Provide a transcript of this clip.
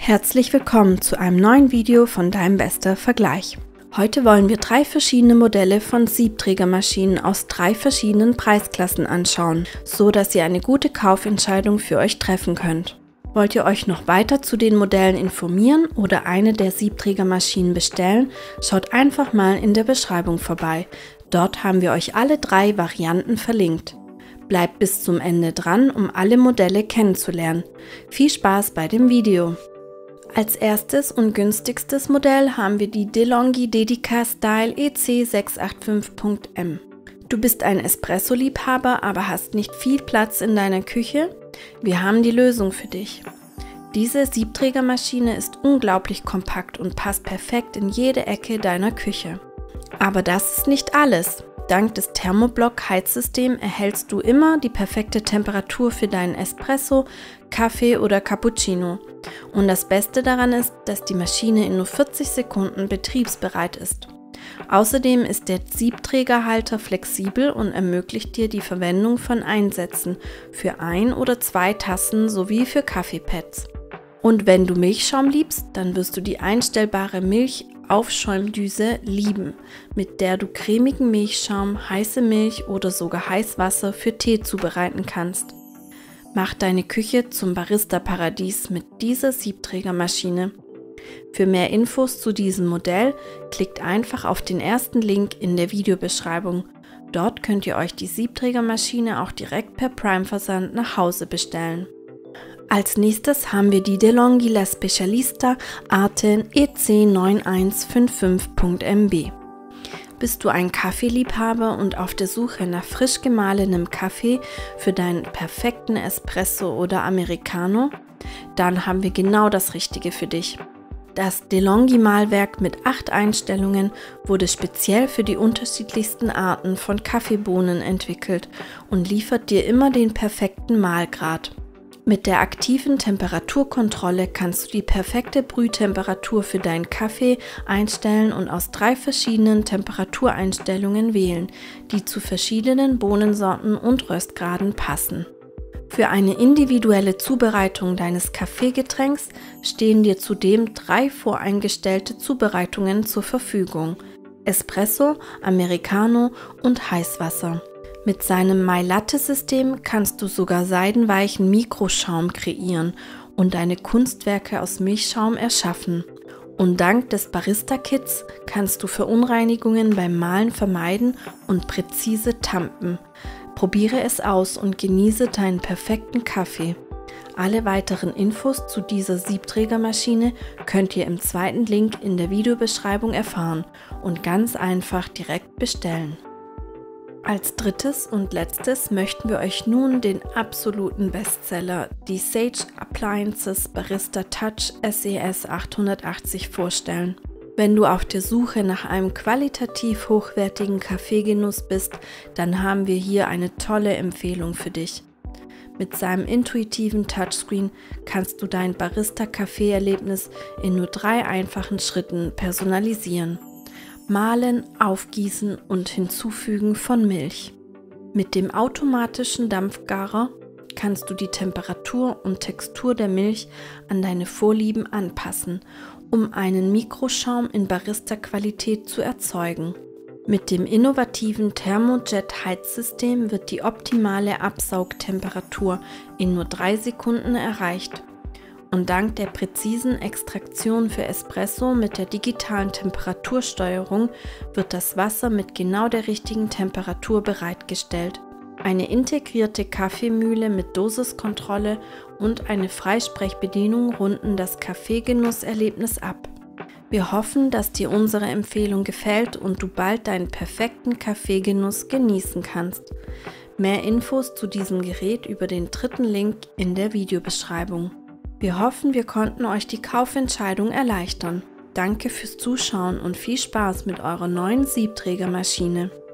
Herzlich willkommen zu einem neuen Video von Dein bester Vergleich. Heute wollen wir 3 verschiedene Modelle von Siebträgermaschinen aus 3 verschiedenen Preisklassen anschauen, so dass ihr eine gute Kaufentscheidung für euch treffen könnt. Wollt ihr euch noch weiter zu den Modellen informieren oder eine der Siebträgermaschinen bestellen, schaut einfach mal in der Beschreibung vorbei. Dort haben wir euch alle 3 Varianten verlinkt. Bleibt bis zum Ende dran, um alle Modelle kennenzulernen. Viel Spaß bei dem Video! Als erstes und günstigstes Modell haben wir die DeLonghi Dedica Style EC685.M. Du bist ein Espresso-Liebhaber, aber hast nicht viel Platz in deiner Küche? Wir haben die Lösung für dich. Diese Siebträgermaschine ist unglaublich kompakt und passt perfekt in jede Ecke deiner Küche. Aber das ist nicht alles. Dank des Thermoblock-Heizsystems erhältst du immer die perfekte Temperatur für deinen Espresso, Kaffee oder Cappuccino. Und das Beste daran ist, dass die Maschine in nur 40 Sekunden betriebsbereit ist. Außerdem ist der Siebträgerhalter flexibel und ermöglicht dir die Verwendung von Einsätzen für 1 oder 2 Tassen sowie für Kaffeepads. Und wenn du Milchschaum liebst, dann wirst du die einstellbare Milchaufschäumdüse lieben, mit der du cremigen Milchschaum, heiße Milch oder sogar Heißwasser für Tee zubereiten kannst. Mach deine Küche zum Barista-Paradies mit dieser Siebträgermaschine. Für mehr Infos zu diesem Modell klickt einfach auf den ersten Link in der Videobeschreibung. Dort könnt ihr euch die Siebträgermaschine auch direkt per Prime-Versand nach Hause bestellen. Als nächstes haben wir die DeLonghi La Specialista Arten EC9155.MB. Bist du ein Kaffeeliebhaber und auf der Suche nach frisch gemahlenem Kaffee für deinen perfekten Espresso oder Americano? Dann haben wir genau das Richtige für dich. Das DeLonghi Mahlwerk mit 8 Einstellungen wurde speziell für die unterschiedlichsten Arten von Kaffeebohnen entwickelt und liefert dir immer den perfekten Mahlgrad. Mit der aktiven Temperaturkontrolle kannst du die perfekte Brühtemperatur für deinen Kaffee einstellen und aus 3 verschiedenen Temperatureinstellungen wählen, die zu verschiedenen Bohnensorten und Röstgraden passen. Für eine individuelle Zubereitung deines Kaffeegetränks stehen dir zudem 3 voreingestellte Zubereitungen zur Verfügung: Espresso, Americano und Heißwasser. Mit seinem MyLatte-System kannst du sogar seidenweichen Mikroschaum kreieren und deine Kunstwerke aus Milchschaum erschaffen. Und dank des Barista-Kits kannst du Verunreinigungen beim Mahlen vermeiden und präzise tampen. Probiere es aus und genieße deinen perfekten Kaffee. Alle weiteren Infos zu dieser Siebträgermaschine könnt ihr im zweiten Link in der Videobeschreibung erfahren und ganz einfach direkt bestellen. Als drittes und letztes möchten wir euch nun den absoluten Bestseller, die Sage Appliances Barista Touch SES 880 vorstellen. Wenn du auf der Suche nach einem qualitativ hochwertigen Kaffeegenuss bist, dann haben wir hier eine tolle Empfehlung für dich. Mit seinem intuitiven Touchscreen kannst du dein Barista-Kaffee-Erlebnis in nur 3 einfachen Schritten personalisieren. Mahlen, Aufgießen und Hinzufügen von Milch. Mit dem automatischen Dampfgarer kannst du die Temperatur und Textur der Milch an deine Vorlieben anpassen, um einen Mikroschaum in Barista-Qualität zu erzeugen. Mit dem innovativen Thermojet-Heizsystem wird die optimale Absaugtemperatur in nur 3 Sekunden erreicht. Und dank der präzisen Extraktion für Espresso mit der digitalen Temperatursteuerung wird das Wasser mit genau der richtigen Temperatur bereitgestellt. Eine integrierte Kaffeemühle mit Dosiskontrolle und eine Freisprechbedienung runden das Kaffeegenusserlebnis ab. Wir hoffen, dass dir unsere Empfehlung gefällt und du bald deinen perfekten Kaffeegenuss genießen kannst. Mehr Infos zu diesem Gerät über den dritten Link in der Videobeschreibung. Wir hoffen, wir konnten euch die Kaufentscheidung erleichtern. Danke fürs Zuschauen und viel Spaß mit eurer neuen Siebträgermaschine.